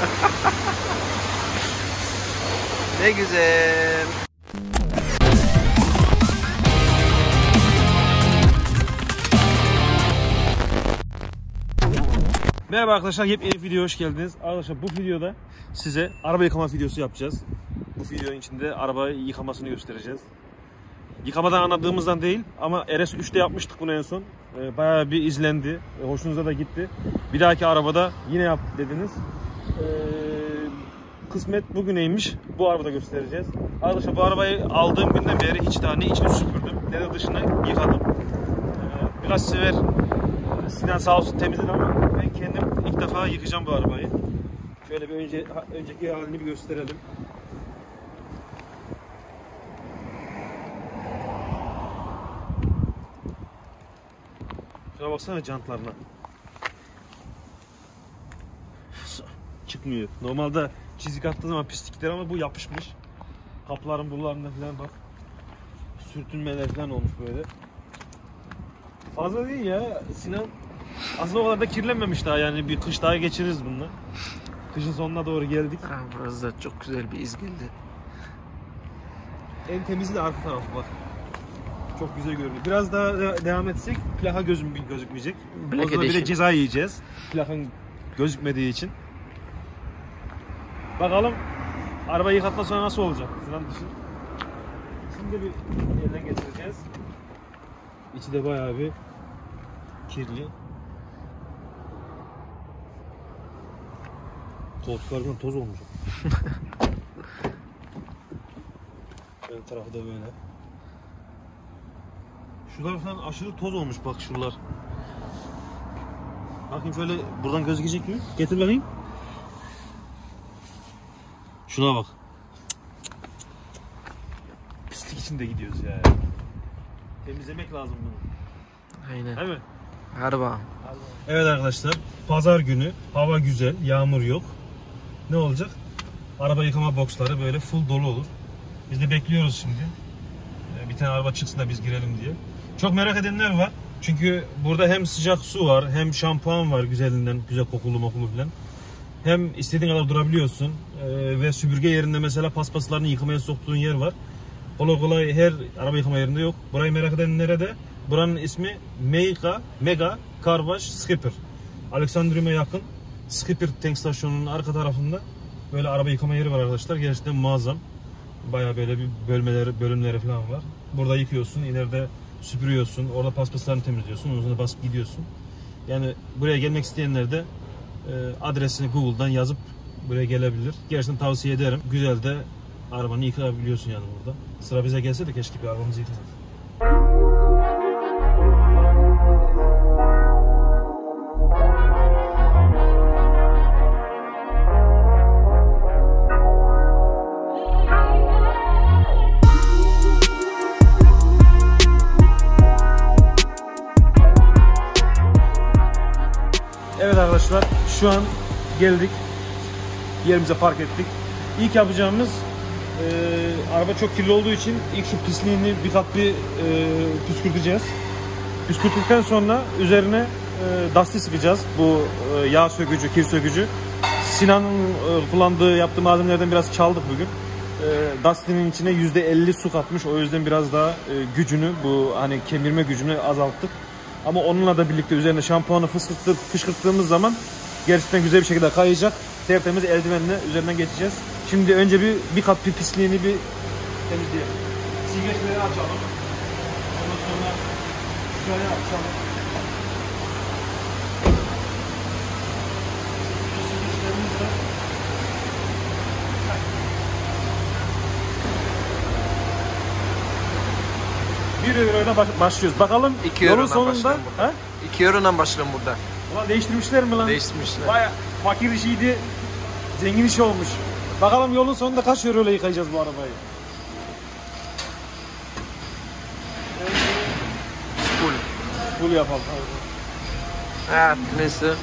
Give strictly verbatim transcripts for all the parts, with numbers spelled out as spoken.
Ne güzel. Merhaba arkadaşlar, yepyeni videoya hoş geldiniz. Arkadaşlar bu videoda size araba yıkama videosu yapacağız. Bu videonun içinde araba yıkamasını göstereceğiz. Yıkamadan anladığımızdan değil ama R S üç'te yapmıştık bunu en son. Ee, bayağı bir izlendi, ee, hoşunuza da gitti. Bir dahaki arabada yine yap dediniz. Ee, kısmet bugüneymiş, bu arabada göstereceğiz. Arkadaşlar bu arabayı aldığım günden beri hiç daha ne içini süpürdüm ne de dışını yıkadım. Ee, biraz sever Sinan sağ olsun temizledi ama ben kendim ilk defa yıkayacağım bu arabayı. Şöyle bir önce önceki halini bir gösterelim. Şuna baksana jantlarına. Çıkmıyor. Normalde çizik attığı zaman pislikler ama bu yapışmış. Kapıların buralarında falan bak. Sürtünmeler falan olmuş böyle. Fazla değil ya Sinan. Aslında o kadar da kirlenmemiş daha, yani bir kış daha geçiririz bununla. Kışın sonuna doğru geldik. Ha, burası da çok güzel bir iz geldi. En temizi de arka tarafı bak. Çok güzel görünüyor. Biraz daha devam etsek plaka gözüm gözükmeyecek. Black o zaman bir de Edition. ceza yiyeceğiz. Plakanın gözükmediği için. Bakalım arabayı yıkatma sonra nasıl olacak? Sinan dışı. Şimdi bir yerden geçireceğiz. İçi de bayağı bir kirli. Koltuklardan toz olmuş. Ön tarafı da böyle. Şuralar falan aşırı toz olmuş bak şuralar. Bakayım şöyle buradan gözükecek mi? Getir bakayım. Şuna bak. Pislik içinde gidiyoruz ya. Temizlemek lazım bunu. Aynen. Değil mi? Araba. Evet arkadaşlar, pazar günü, hava güzel, yağmur yok. Ne olacak? Araba yıkama boksları böyle full dolu olur. Biz de bekliyoruz şimdi. Bir tane araba çıksın da biz girelim diye. Çok merak edenler var. Çünkü burada hem sıcak su var, hem şampuan var güzelinden, güzel kokulu mokulu falan. Hem istediğin kadar durabiliyorsun. Ee, ve süpürge yerinde mesela paspaslarını yıkamaya soktuğun yer var. Kolay kolay her araba yıkama yerinde yok. Burayı merak edenlere de buranın ismi Mega, Mega Car Wash Skipper. Aleksandrium'a yakın Skipper tank stasyonunun arka tarafında böyle araba yıkama yeri var arkadaşlar. Gerçekten muazzam. Bayağı böyle bir bölmeleri, bölümleri falan var. Burada yıkıyorsun, ileride süpürüyorsun, orada paspaslarını temizliyorsun, onun üzerine basıp gidiyorsun. Yani buraya gelmek isteyenler de e, adresini Google'dan yazıp buraya gelebilir. Gerçekten tavsiye ederim. Güzel de arabanı yıkayabiliyorsun yani burada. Sıra bize gelse de keşke bir arabamızı yıkasak. Evet arkadaşlar, şu an geldik, yerimize park ettik. İlk yapacağımız e, araba çok kirli olduğu için ilk şu pisliğini bir kat bir e, püskürteceğiz. Püskürttükten sonra üzerine e, dasti sıkacağız. Bu e, yağ sökücü, kir sökücü. Sinan'ın e, kullandığı, yaptığı malzemelerden biraz çaldık bugün. E, Dastinin içine yüzde elli su katmış, o yüzden biraz daha e, gücünü, bu hani kemirme gücünü azalttık. Ama onunla da birlikte üzerine şampuanı fışkırttığımız zaman gerçekten güzel bir şekilde kayacak. Tertemiz eldivenle üzerinden geçeceğiz. Şimdi önce bir bir kat bir pisliğini bir temizleyelim. Silgeçleri açalım. Ondan sonra şuraya açalım. Silgeçlerimiz de bir euroyla baş başlıyoruz. Bakalım iki yolun sonunda. Ha? iki eurodan başlayalım burada. Ulan değiştirmişler mi lan? Değiştirmişler. Baya fakir işiydi, zengin işi olmuş. Bakalım yolun sonunda kaç euroyla yıkayacağız bu arabayı? Full. Full yapalım. Evet, neyse.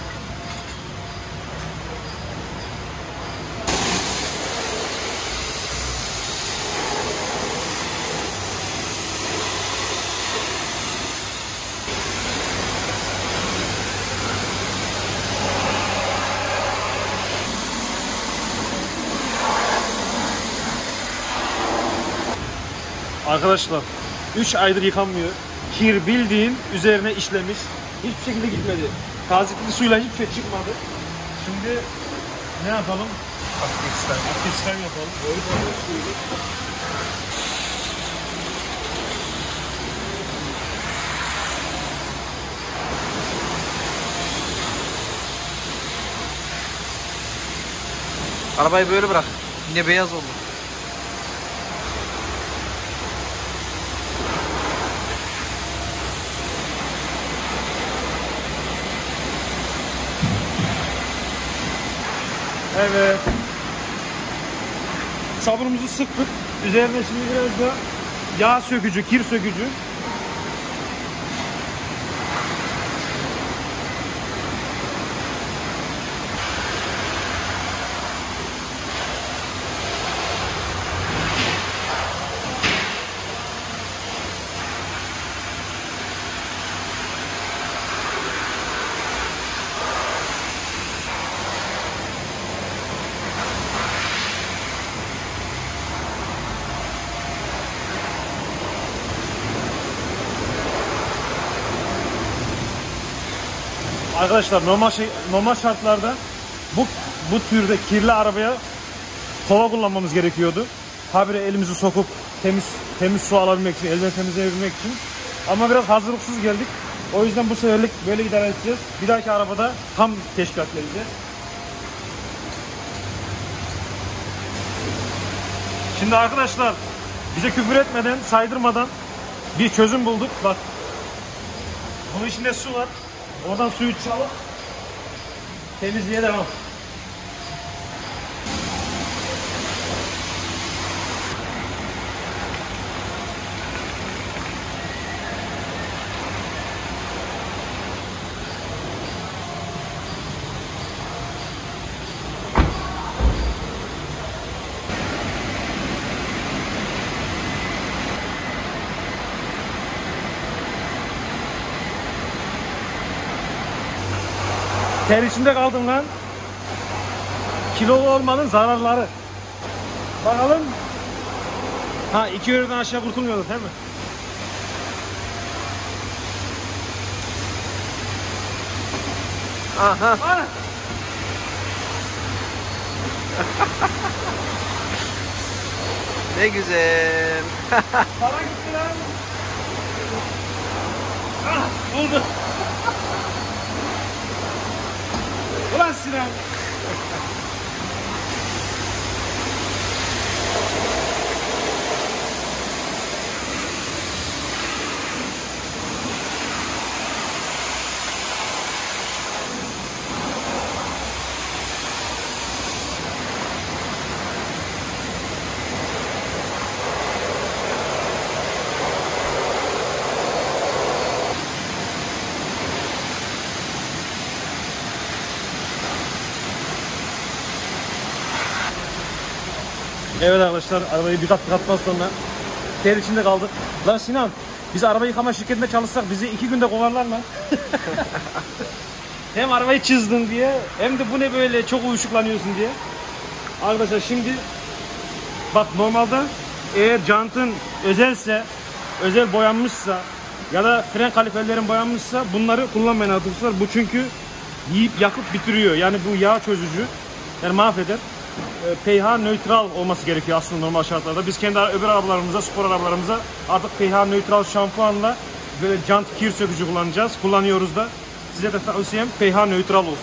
Arkadaşlar üç aydır yıkanmıyor. Kir bildiğin üzerine işlemiş. Hiçbir şekilde gitmedi. Tazikli suyla hiçbir şey çıkmadı. Şimdi ne yapalım? Aktif sistem. Aktif sistem yapalım. Böyle böyle suyu. Arabayı böyle bırak. Yine beyaz oldu. Evet. Sabunumuzu sıktık. Üzerine şimdi biraz da yağ sökücü, kir sökücü. Arkadaşlar normal şey normal şartlarda bu bu türde kirli arabaya kova kullanmamız gerekiyordu. Habire elimizi sokup temiz temiz su alabilmek için, elden temizleyebilmek için. Ama biraz hazırlıksız geldik. O yüzden bu seferlik böyle idare edeceğiz. Bir dahaki arabada tam teşkilat vereceğiz. Şimdi arkadaşlar bize küfür etmeden, saydırmadan bir çözüm bulduk. Bak. Bunun içinde su var. Oradan suyu çalıp temizliğe devam. Ter içinde kaldın lan. Kilolu olmanın zararları. Bakalım. Ha, iki eurodan aşağı kurtulmuyordu değil mi? Aha. Ana. Ne güzel. Para gitti lan. Ah, oldu. Ulan Sinan. Evet arkadaşlar, arabayı bir kat bir kattan sonra ter içinde kaldık. Lan Sinan, biz araba yıkama şirketinde çalışsak bizi iki günde kovarlar lan. Hem arabayı çizdin diye, hem de bu ne böyle çok uyuşuklanıyorsun diye. Arkadaşlar şimdi bak, normalde eğer jantın özelse, özel boyanmışsa ya da fren kaliperlerin boyanmışsa bunları kullanmayın arkadaşlar. Bu çünkü yiyip yakıp bitiriyor. Yani bu yağ çözücü, yani mahveder. pH nötral olması gerekiyor aslında normal şartlarda. Biz kendi öbür arabalarımıza, spor arabalarımıza artık pH nötral şampuanla böyle jant kir sökücü kullanacağız. Kullanıyoruz da. Size de tavsiyem pH nötral olsun.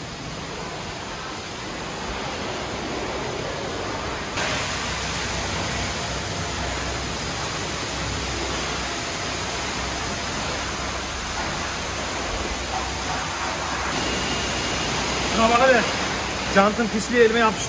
Şuna bak hadi. Jantın pisliği elime yapıştı.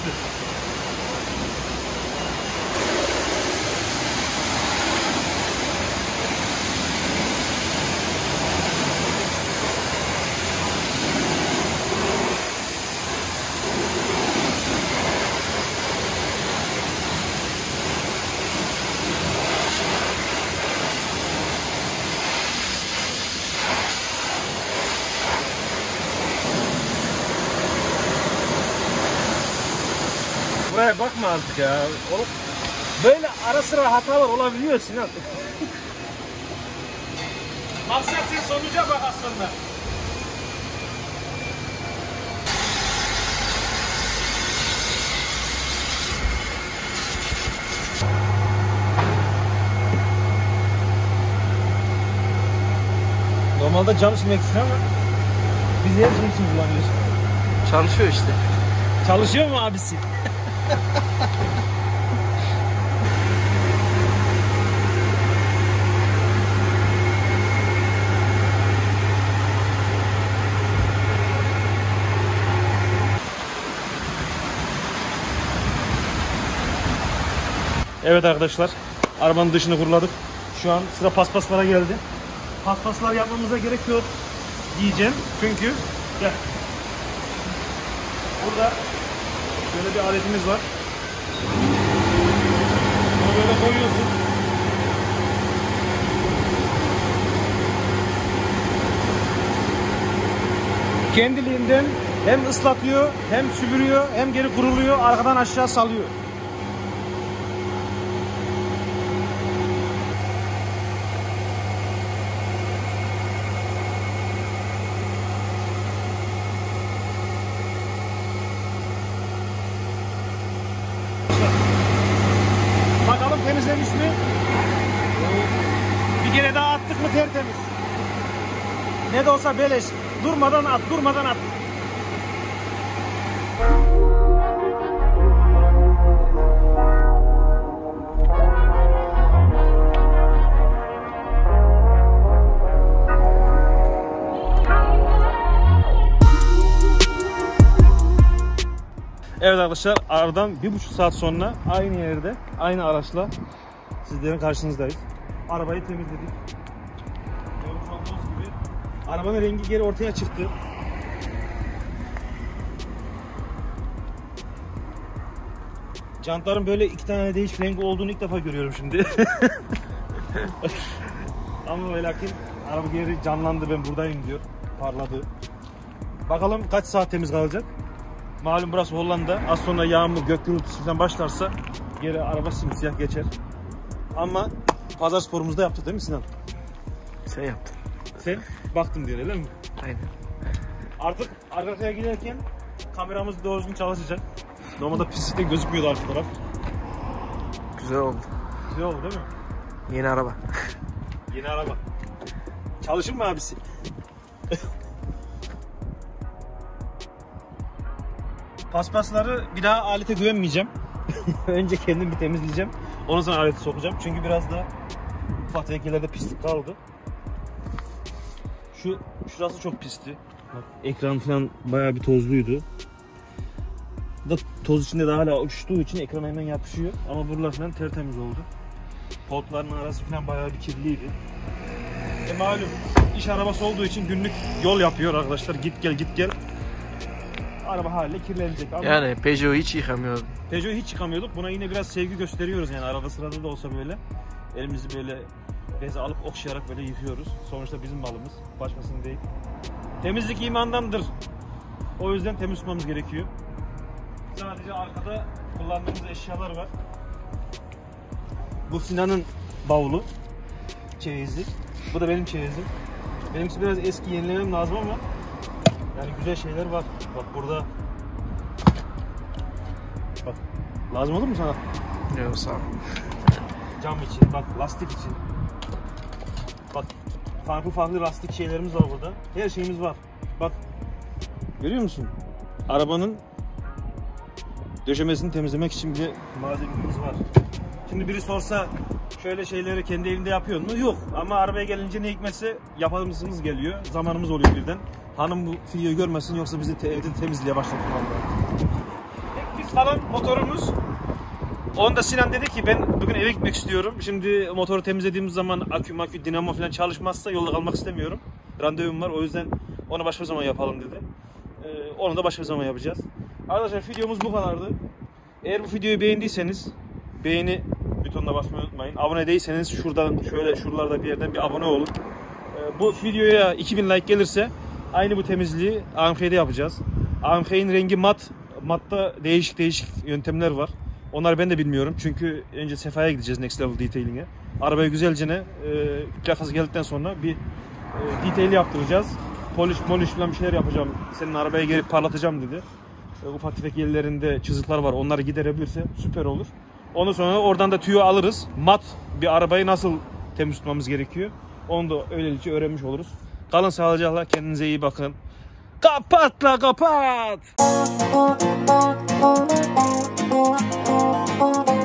Buraya bakma artık ya. Oğlum. Böyle ara sıra hatalar olabiliyor Sinan. Maksat sen sonuca bak aslında. Normalde cam silmek için ama biz her şey için kullanıyoruz. Çalışıyor işte. Çalışıyor mu abisi? Evet arkadaşlar, arabanın dışını kuruladık. Şu an sıra paspaslara geldi. Paspaslar yapmamıza gerek yok diyeceğim. Çünkü gel. Burada böyle bir aletimiz var. Bunu böyle koyuyorsun. Kendiliğinden hem ıslatıyor, hem süpürüyor, hem geri kuruluyor, arkadan aşağı salıyor. Bakalım temizlemiş mi? Bir kere daha attık mı tertemiz. Ne de olsa beleş. Durmadan at, durmadan at. Evet arkadaşlar, aradan bir buçuk saat sonra aynı yerde, aynı araçla sizlerin karşınızdayız. Arabayı temizledik. Görmüş olduğunuz gibi arabanın rengi geri ortaya çıktı. Jantların böyle iki tane değişik renk olduğunu ilk defa görüyorum şimdi. Ama ve lakin araba geri canlandı, ben buradayım diyor. Parladı. Bakalım kaç saat temiz kalacak. Malum burası Hollanda. Az sonra yağmur, gök gürültüsü falan başlarsa geri araba simsiyah geçer. Ama pazar sporumuzda yaptık değil mi Sinan? Sen yaptın. Sen baktım diyor öyle mi? Aynen. Artık arkaya giderken kameramız doğru düzgün çalışacak. Normalde pislikte gözükmüyordu arka taraf. Güzel oldu. Güzel oldu değil mi? Yeni araba. Yeni araba. Çalışır mı abisi? Paspasları bir daha alete güvenmeyeceğim. Önce kendim bir temizleyeceğim. Ondan sonra aleti sokacağım. Çünkü biraz da ufak renklerde pislik kaldı. Şu şurası çok pisti. Bak, ekran falan bayağı bir tozluydu. Bu da toz içinde de hala uçtuğu için ekrana hemen yapışıyor. Ama buralar falan tertemiz oldu. Potların arası falan bayağı bir kirliydi. E malum iş arabası olduğu için günlük yol yapıyor arkadaşlar. Git gel git gel. Araba haliyle kirlenecek. Ama Yani Peugeot'u hiç yıkamıyordum. Peugeot'u hiç çıkamıyorduk. Buna yine biraz sevgi gösteriyoruz yani arada sırada da olsa böyle. Elimizi böyle beze alıp okşayarak böyle yıkıyoruz. Sonuçta bizim malımız. Başkasının değil. Temizlik imandandır. O yüzden temiz tutmamız gerekiyor. Sadece arkada kullandığımız eşyalar var. Bu Sinan'ın bavulu. Çeyizi. Bu da benim çeyizim. Benimkisi biraz eski, yenilemem lazım ama yani güzel şeyler var. Bak burada. Bak. Lazım olur mu sana? Yok sağ ol. Cam için, bak lastik için. Bak farklı farklı lastik şeylerimiz var burada. Her şeyimiz var. Bak. Görüyor musun? Arabanın döşemesini temizlemek için bir malzememiz var. Şimdi biri sorsa şöyle şeyleri kendi evinde yapıyor mu? Yok. Ama arabaya gelince ne hikmetse yapamızımız geliyor. Zamanımız oluyor birden. Hanım bu videoyu görmesin yoksa bizi te evde temizliğe başladık. Biz kalan motorumuz. Onda Sinan dedi ki ben bugün eve gitmek istiyorum. Şimdi motoru temizlediğimiz zaman akü makü dinamo falan çalışmazsa yolda kalmak istemiyorum. Randevum var, o yüzden onu başka zaman yapalım dedi. Ee, onu da başka zaman yapacağız. Arkadaşlar videomuz bu kadardı. Eğer bu videoyu beğendiyseniz beğeni butonuna basmayı unutmayın. Abone değilseniz şuradan şöyle şuralarda bir yerden bir abone olun. Ee, bu videoya iki bin like gelirse aynı bu temizliği A M G'de yapacağız. A M G'nin rengi mat. Matta değişik değişik yöntemler var. Onları ben de bilmiyorum. Çünkü önce Sefa'ya gideceğiz Next Level Detailing'e. Arabayı güzelce ne e, plakası geldikten sonra bir e, detail yaptıracağız. Polish, polish falan bir şeyler yapacağım. Senin arabaya gelip parlatacağım dedi. E, ufak tefek yerlerinde çizikler var. Onları giderebilirse süper olur. Ondan sonra oradan da tüyo alırız. Mat bir arabayı nasıl temiz tutmamız gerekiyor. Onu da öylelikle öğrenmiş oluruz. Kalın sağlıcakla, kendinize iyi bakın. Kapat la kapat.